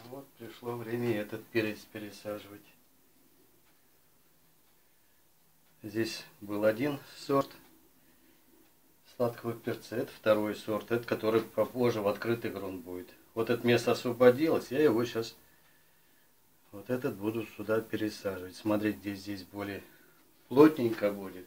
Вот пришло время этот перец пересаживать. Здесь был один сорт сладкого перца, это второй сорт, это который попозже в открытый грунт будет. Вот это место освободилось, я его сейчас, вот этот буду сюда пересаживать. Смотреть, где здесь более плотненько будет.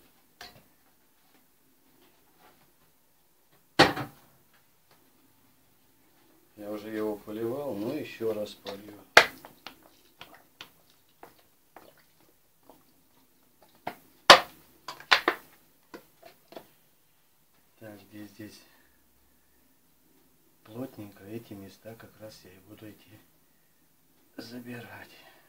Я уже его поливал, но еще раз полью. Так, где здесь плотненько, эти места как раз я и буду идти забирать.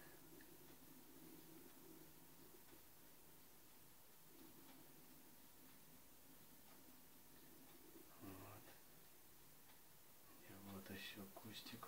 Вот. И вот еще кустик.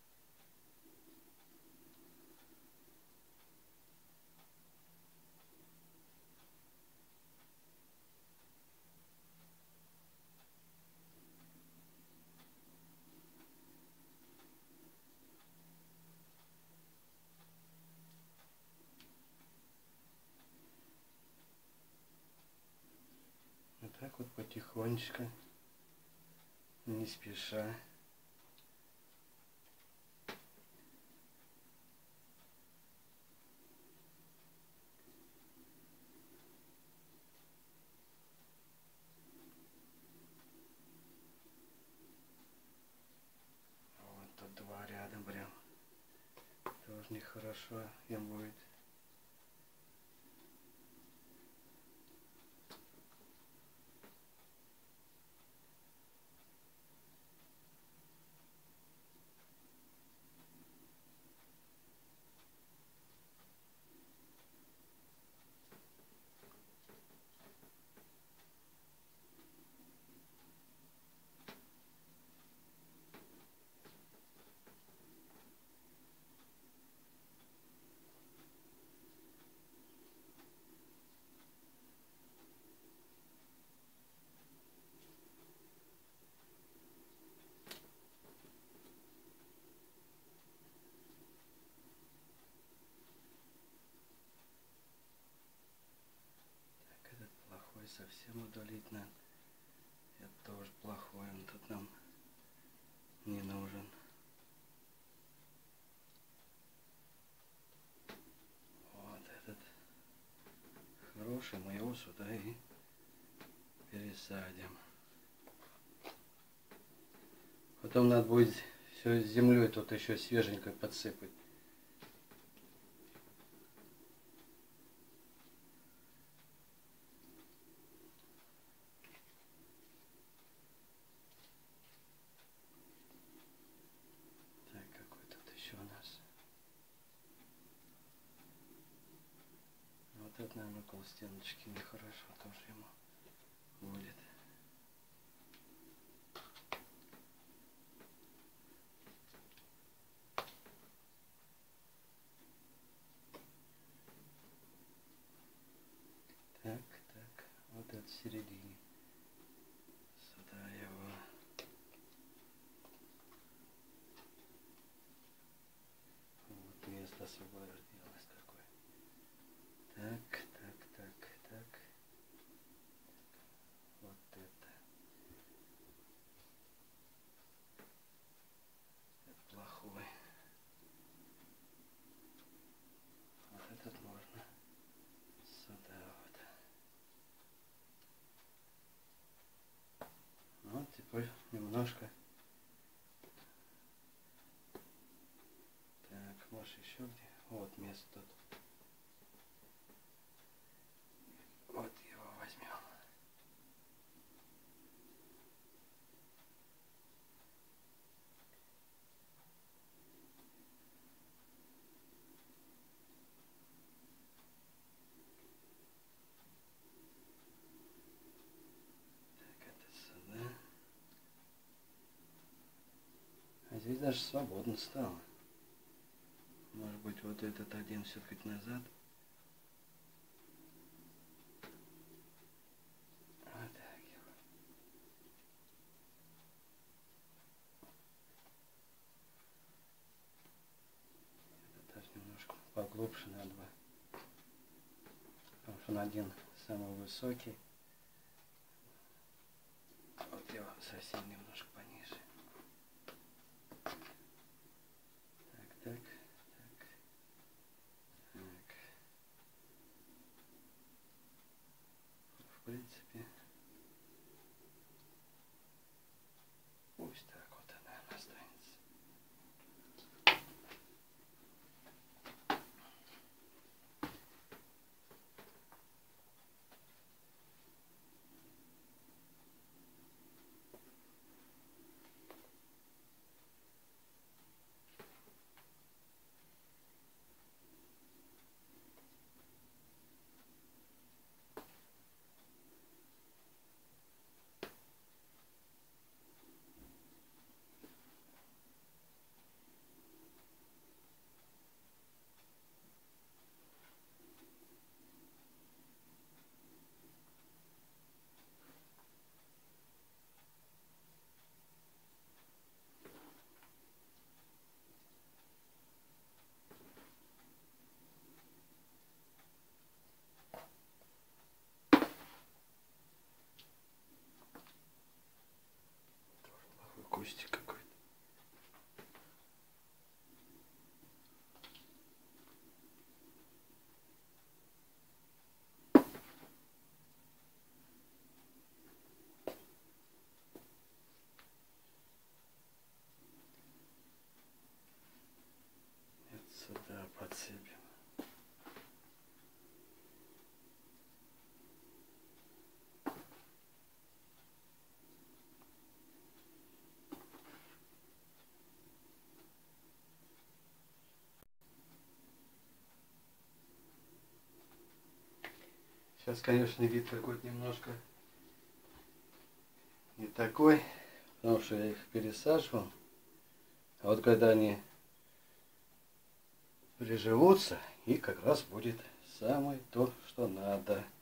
Вот так вот потихонечку, не спеша. Вот тут два рядом прям. Тоже нехорошо им будет. Так, этот плохой совсем удалить надо. Это тоже плохой, он тут нам не нужен. Вот этот хороший, мы его сюда и пересадим. Потом надо будет все с землей тут еще свеженькой подсыпать. Так, какой тут еще у нас? Вот это, наверное, около стеночки нехорошо тоже ему будет. Так, так, вот это в середине. Сюда его. Вот место освободилось какое. Так, так, так, так. Вот это. Это плохой. Вот этот можно сюда вот. Вот теперь немножко. Так, может еще где? Вот место тут. Вот его возьмем. Так, это сюда. А здесь даже свободно стало. Может быть, вот этот один все-таки назад. Вот так его. глубже на 2. Потому что он один самый высокий. Вот его совсем немножко пониже. Так, так, так, так. В принципе, пусть так вот она останется. Кустик какой-то. Это сюда подцепим. Сейчас, конечно, вид какой-то немножко не такой, потому что я их пересаживал. А вот когда они приживутся, и как раз будет самое то, что надо.